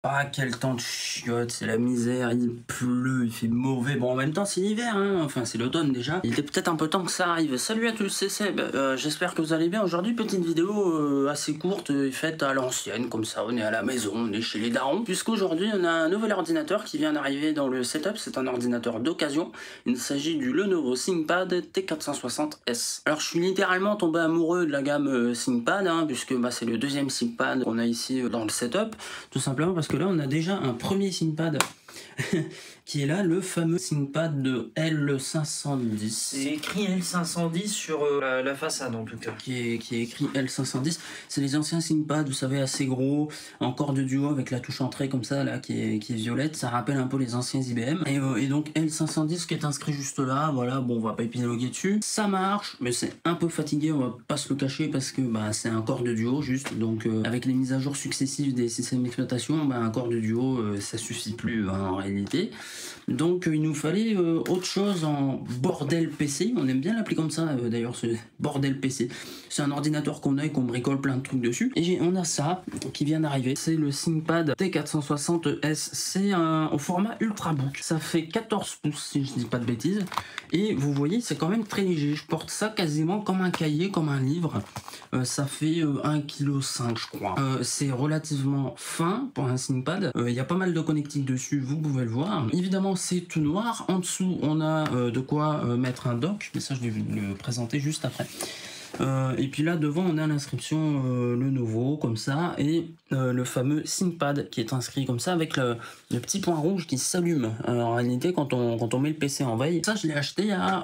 Ah, quel temps de chiotte, c'est la misère, il pleut, il fait mauvais. Bon, en même temps, c'est l'hiver, hein. Enfin, c'est l'automne déjà. Il était peut-être un peu temps que ça arrive. Salut à tous, c'est Seb. J'espère que vous allez bien. Aujourd'hui, petite vidéo assez courte et faite à l'ancienne, comme ça, on est à la maison, on est chez les darons. Puisqu'aujourd'hui, on a un nouvel ordinateur qui vient d'arriver dans le setup. C'est un ordinateur d'occasion. Il s'agit du Lenovo ThinkPad T460S. Alors, je suis littéralement tombé amoureux de la gamme ThinkPad, hein, puisque c'est le deuxième ThinkPad qu'on a ici dans le setup. Tout simplement parce que là on a déjà un premier ThinkPad qui est là, le fameux ThinkPad de L510. C'est écrit L510 sur la façade en tout cas. Qui est écrit L510. C'est les anciens ThinkPad, vous savez, assez gros, en corps de duo avec la touche entrée comme ça, là, qui est violette. Ça rappelle un peu les anciens IBM. Et donc L510 qui est inscrit juste là, voilà, bon, on va pas épiloguer dessus. Ça marche, mais c'est un peu fatigué, on va pas se le cacher, parce que c'est un corps de duo juste. Donc avec les mises à jour successives des systèmes d'exploitation, un corps de duo, ça suffit plus en réalité. Donc il nous fallait autre chose en bordel PC, on aime bien l'appeler comme ça d'ailleurs, ce bordel PC. C'est un ordinateur qu'on a et qu'on bricole plein de trucs dessus. Et on a ça qui vient d'arriver, c'est le ThinkPad T460S, c'est au format Ultrabook. Ça fait 14 pouces si je dis pas de bêtises. Et vous voyez, c'est quand même très léger, je porte ça quasiment comme un cahier, comme un livre. Ça fait 1,5 kg je crois. C'est relativement fin pour un ThinkPad, il y a pas mal de connectiques dessus, vous pouvez le voir. Évidemment c'est tout noir, en dessous on a de quoi mettre un dock, mais ça je vais le présenter juste après. Et puis là devant on a l'inscription Lenovo comme ça, et le fameux ThinkPad qui est inscrit comme ça avec le petit point rouge qui s'allume en réalité quand on met le PC en veille. Ça je l'ai acheté à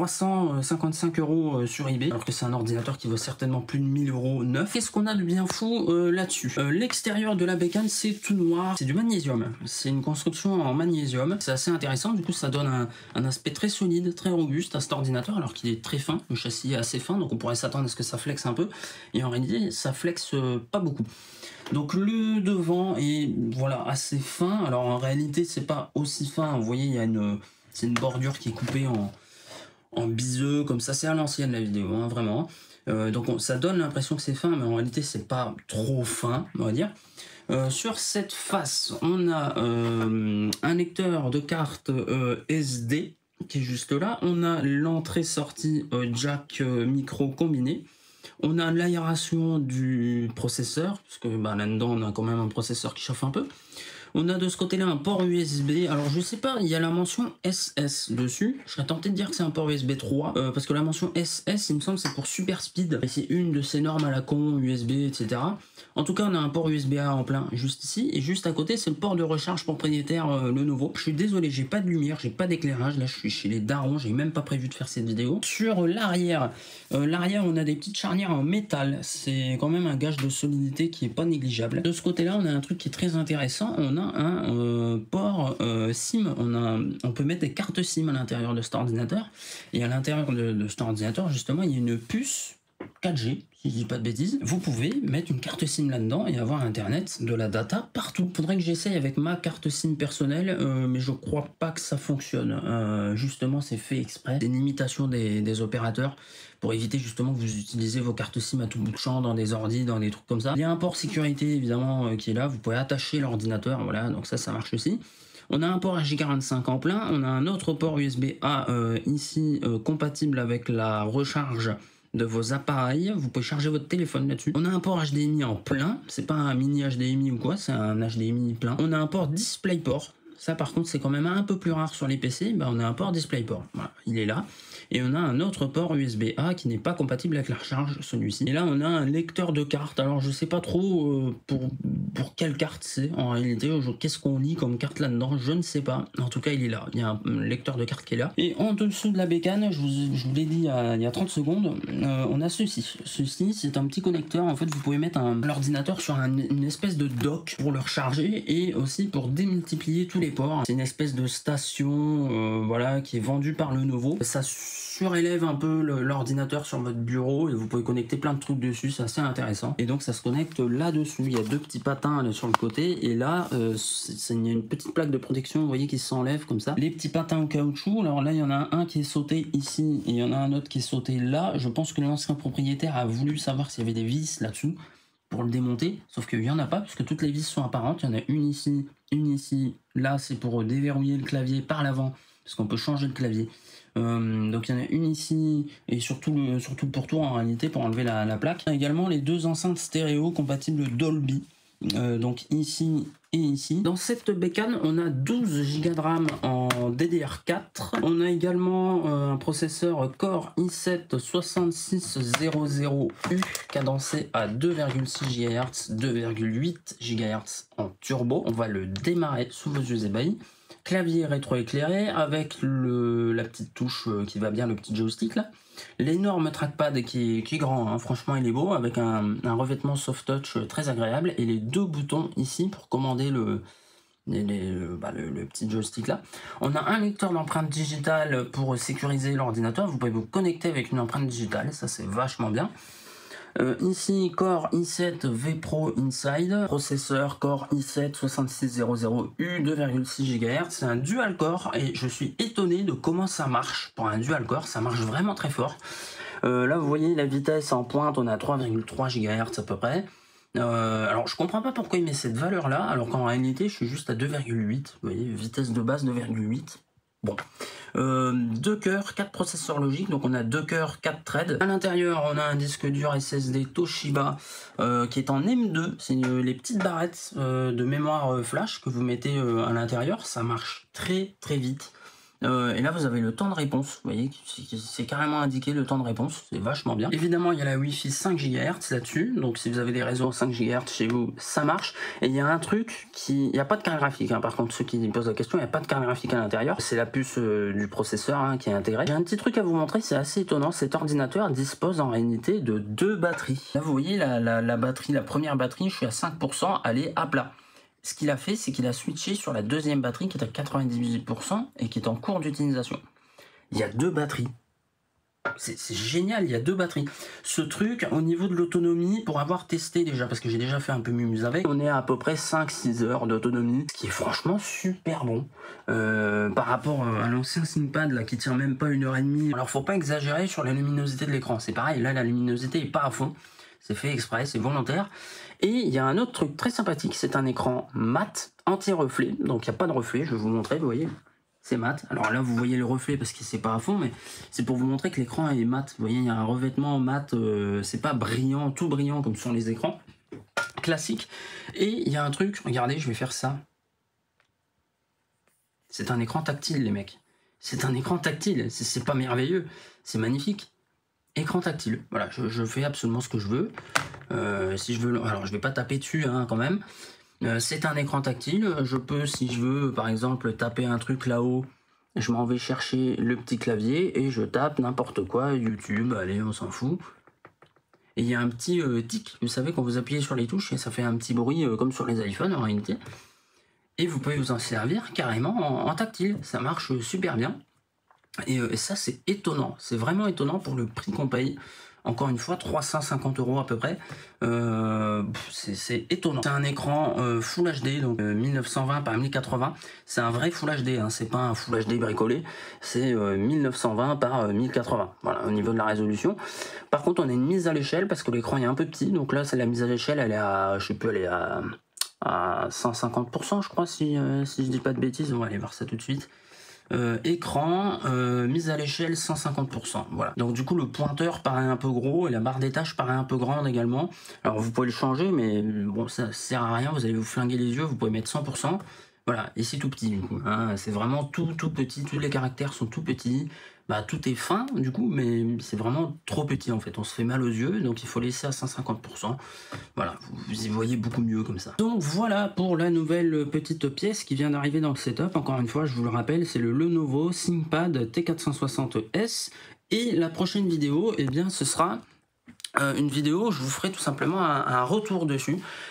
355 € sur eBay, alors que c'est un ordinateur qui vaut certainement plus de 1000 € neuf. Qu'est-ce qu'on a de bien fou là-dessus? L'extérieur de la bécane c'est tout noir, c'est du magnésium, c'est une construction en magnésium, c'est assez intéressant, du coup ça donne un aspect très solide, très robuste à cet ordinateur, alors qu'il est très fin, le châssis est assez fin, donc on pourrait s'attendre à ce que ça flexe un peu, et en réalité ça flexe pas beaucoup. Donc le devant est voilà assez fin, alors en réalité c'est pas aussi fin, vous voyez il y a c'est une bordure qui est coupée en biseux comme ça, c'est à l'ancienne la vidéo, hein, vraiment. Donc ça donne l'impression que c'est fin, mais en réalité c'est pas trop fin, on va dire. Sur cette face on a un lecteur de carte SD qui est juste là, on a l'entrée-sortie jack micro combiné, on a l'aération du processeur, parce que là-dedans on a quand même un processeur qui chauffe un peu. On a de ce côté-là un port USB. Alors je sais pas, il y a la mention SS dessus. Je serais tenté de dire que c'est un port USB 3. Parce que la mention SS, il me semble, c'est pour Super Speed. Et c'est une de ces normes à la con, USB, etc. En tout cas, on a un port USB-A en plein juste ici. Et juste à côté, c'est le port de recharge propriétaire Lenovo. Je suis désolé, j'ai pas de lumière, j'ai pas d'éclairage. Là, je suis chez les darons, j'ai même pas prévu de faire cette vidéo. Sur l'arrière, on a des petites charnières en métal. C'est quand même un gage de solidité qui est pas négligeable. De ce côté-là, on a un truc qui est très intéressant. On a un port SIM, on peut mettre des cartes SIM à l'intérieur de cet ordinateur, et à l'intérieur de cet ordinateur justement il y a une puce 4G, si je dis pas de bêtises. Vous pouvez mettre une carte SIM là-dedans et avoir internet, de la data partout. Faudrait que j'essaye avec ma carte SIM personnelle, mais je crois pas que ça fonctionne. Justement c'est fait exprès, c'est une imitation des opérateurs pour éviter justement que vous utilisez vos cartes SIM à tout bout de champ dans des ordis, dans des trucs comme ça. Il y a un port sécurité évidemment qui est là, vous pouvez attacher l'ordinateur, voilà, donc ça marche aussi. On a un port RJ45 en plein, on a un autre port USB-A ici compatible avec la recharge de vos appareils, vous pouvez charger votre téléphone là-dessus. On a un port HDMI en plein, c'est pas un mini HDMI ou quoi, c'est un HDMI plein. On a un port DisplayPort, ça par contre c'est quand même un peu plus rare sur les PC, on a un port DisplayPort, voilà, il est là. Et on a un autre port USB-A qui n'est pas compatible avec la recharge, celui-ci. Et là on a un lecteur de carte, alors je sais pas trop pour quelle carte c'est en réalité, qu'est-ce qu'on lit comme carte là-dedans, je ne sais pas. En tout cas il est là, il y a un lecteur de carte qui est là. Et en dessous de la bécane, je vous l'ai dit il y a 30 secondes, on a ceci. Ceci c'est un petit connecteur, en fait vous pouvez mettre l'ordinateur sur une espèce de dock pour le recharger, et aussi pour démultiplier tous les ports. C'est une espèce de station voilà, qui est vendue par Lenovo. Ça surélève un peu l'ordinateur sur votre bureau et vous pouvez connecter plein de trucs dessus, c'est assez intéressant. Et donc ça se connecte là-dessus, il y a deux petits patins là, sur le côté, et là il y a une petite plaque de protection, vous voyez, qui s'enlève comme ça. Les petits patins en caoutchouc, alors là il y en a un qui est sauté ici et il y en a un autre qui est sauté là. Je pense que l'ancien propriétaire a voulu savoir s'il y avait des vis là-dessous. pour le démonter, sauf qu'il n'y en a pas, puisque toutes les vis sont apparentes. Il y en a une ici, là c'est pour déverrouiller le clavier par l'avant, parce qu'on peut changer le clavier. Donc il y en a une ici, et surtout le pourtour en réalité pour enlever la plaque. Il y a également les deux enceintes stéréo compatibles Dolby, donc ici et ici. Dans cette bécane, on a 12 Go de RAM en DDR4. On a également un processeur Core i7 6600U cadencé à 2,6 GHz, 2,8 GHz en turbo. On va le démarrer sous vos yeux ébahis. Clavier rétroéclairé avec la petite touche qui va bien, le petit joystick là. L'énorme trackpad qui est grand, hein. Franchement il est beau, avec un revêtement soft touch très agréable, et les deux boutons ici pour commander le petit joystick là. On a un lecteur d'empreintes digitales pour sécuriser l'ordinateur, vous pouvez vous connecter avec une empreinte digitale, ça c'est vachement bien. Ici Core i7 vPro Inside, processeur Core i7 6600U, 2,6 GHz, c'est un dual core et je suis étonné de comment ça marche. Pour un dual core, ça marche vraiment très fort. Là vous voyez la vitesse en pointe, on a 3,3 GHz à peu près. Alors je comprends pas pourquoi il met cette valeur là, alors qu'en réalité je suis juste à 2,8, vous voyez, vitesse de base 2,8. Bon, 2 cœurs, 4 processeurs logiques, donc on a 2 cœurs, 4 threads. À l'intérieur, on a un disque dur SSD Toshiba qui est en M2. C'est les petites barrettes de mémoire flash que vous mettez à l'intérieur. Ça marche très vite. Et là vous avez le temps de réponse, vous voyez, c'est carrément indiqué le temps de réponse, c'est vachement bien. Évidemment il y a la Wi-Fi 5 GHz là-dessus, donc si vous avez des réseaux 5 GHz chez vous, ça marche. Et il y a un truc il n'y a pas de carte graphique, hein. Par contre ceux qui me posent la question, il n'y a pas de carte graphique à l'intérieur, c'est la puce du processeur hein, qui est intégrée. J'ai un petit truc à vous montrer, c'est assez étonnant, cet ordinateur dispose en réalité de 2 batteries. Là vous voyez la batterie, la première batterie, je suis à 5%, elle est à plat. Ce qu'il a fait, c'est qu'il a switché sur la deuxième batterie qui est à 98% et qui est en cours d'utilisation. Il y a 2 batteries. C'est génial, il y a 2 batteries. Ce truc, au niveau de l'autonomie, pour avoir testé déjà, parce que j'ai déjà fait un peu mumuse avec, on est à peu près 5-6 heures d'autonomie, ce qui est franchement super bon. Par rapport à l'ancien ThinkPad là, qui tient même pas 1h30. Alors faut pas exagérer sur la luminosité de l'écran, c'est pareil, là la luminosité est pas à fond. C'est fait exprès, c'est volontaire. Et il y a un autre truc très sympathique, c'est un écran mat, anti-reflet. Donc il n'y a pas de reflet, je vais vous montrer, vous voyez, c'est mat. Alors là vous voyez le reflet parce que c'est pas à fond, mais c'est pour vous montrer que l'écran est mat. Vous voyez, il y a un revêtement mat, c'est pas brillant, tout brillant comme sont les écrans classiques. Et il y a un truc, regardez, je vais faire ça. C'est un écran tactile les mecs. C'est un écran tactile, c'est pas merveilleux, c'est magnifique. Écran tactile, voilà, je fais absolument ce que je veux. Si je veux, alors je vais pas taper dessus hein, quand même. C'est un écran tactile, je peux, si je veux, par exemple, taper un truc là-haut, je m'en vais chercher le petit clavier et je tape n'importe quoi, YouTube, allez, on s'en fout. Et il y a un petit tic, vous savez, quand vous appuyez sur les touches, et ça fait un petit bruit comme sur les iPhones en réalité. Et vous pouvez vous en servir carrément en tactile, ça marche super bien. Et ça c'est étonnant, c'est vraiment étonnant pour le prix qu'on paye. Encore une fois 350 € à peu près, c'est étonnant. C'est un écran Full HD, donc 1920 par 1080, c'est un vrai Full HD, hein, c'est pas un Full HD bricolé, c'est 1920 par 1080, voilà au niveau de la résolution. Par contre on a une mise à l'échelle parce que l'écran est un peu petit, donc là c'est la mise à l'échelle, elle est à, je sais plus, elle est à 150% je crois, si je dis pas de bêtises, on va aller voir ça tout de suite. Écran, mise à l'échelle 150%, voilà. Donc du coup le pointeur paraît un peu gros et la barre des tâches paraît un peu grande également. Alors vous pouvez le changer, mais bon ça sert à rien, vous allez vous flinguer les yeux, vous pouvez mettre 100%. Voilà, et c'est tout petit du coup, hein. C'est vraiment tout petit, tous les caractères sont tout petits, bah, tout est fin du coup, mais c'est vraiment trop petit en fait, on se fait mal aux yeux, donc il faut laisser à 150%, voilà, vous y voyez beaucoup mieux comme ça. Donc voilà pour la nouvelle petite pièce qui vient d'arriver dans le setup, encore une fois je vous le rappelle, c'est le Lenovo ThinkPad T460S, et la prochaine vidéo, eh bien ce sera une vidéo où je vous ferai tout simplement un retour dessus.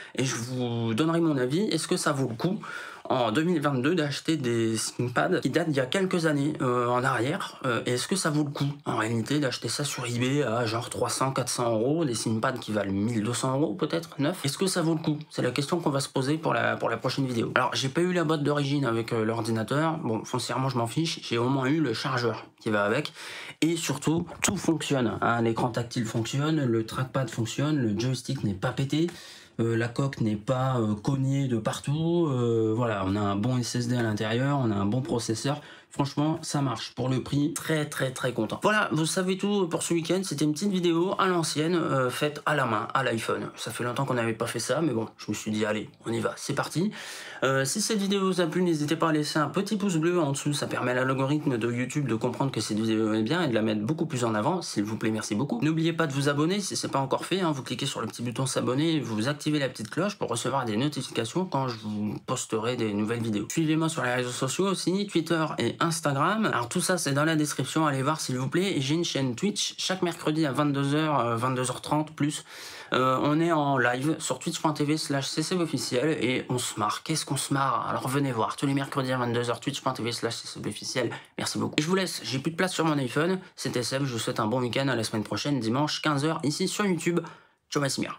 et je vous donnerai mon avis. Est-ce que ça vaut le coup en 2022 d'acheter des ThinkPad qui datent d'il y a quelques années en arrière, et est-ce que ça vaut le coup en réalité d'acheter ça sur eBay à genre 300-400 euros, des ThinkPad qui valent 1200 euros peut-être, neuf? Est-ce que ça vaut le coup? C'est la question qu'on va se poser pour la prochaine vidéo. Alors j'ai pas eu la boîte d'origine avec l'ordinateur, bon foncièrement je m'en fiche, j'ai au moins eu le chargeur qui va avec, et surtout tout fonctionne, hein. L'écran tactile fonctionne, le trackpad fonctionne, le joystick n'est pas pété, la coque n'est pas cognée de partout, voilà, on a un bon SSD à l'intérieur, on a un bon processeur. Franchement, ça marche. Pour le prix, très content. Voilà, vous savez tout pour ce week-end. C'était une petite vidéo à l'ancienne, faite à la main, à l'iPhone. Ça fait longtemps qu'on n'avait pas fait ça, mais bon, je me suis dit, allez, on y va, c'est parti. Si cette vidéo vous a plu, n'hésitez pas à laisser un petit pouce bleu en dessous. Ça permet à l'algorithme de YouTube de comprendre que cette vidéo est bien et de la mettre beaucoup plus en avant. S'il vous plaît, merci beaucoup. N'oubliez pas de vous abonner si ce n'est pas encore fait, hein. Vous cliquez sur le petit bouton s'abonner et vous activez la petite cloche pour recevoir des notifications quand je vous posterai des nouvelles vidéos. Suivez-moi sur les réseaux sociaux aussi, Twitter et Instagram. Alors tout ça c'est dans la description, allez voir s'il vous plaît. Et j'ai une chaîne Twitch chaque mercredi à 22h, 22h30 plus. On est en live sur twitch.tv/ccbofficiel et on se marre. Qu'est-ce qu'on se marre? Alors venez voir tous les mercredis à 22h, twitch.tv/ccbofficiel. Merci beaucoup. Et je vous laisse, j'ai plus de place sur mon iPhone. C'était Seb, je vous souhaite un bon week-end, à la semaine prochaine, dimanche 15h ici sur YouTube. Ciao Massimir.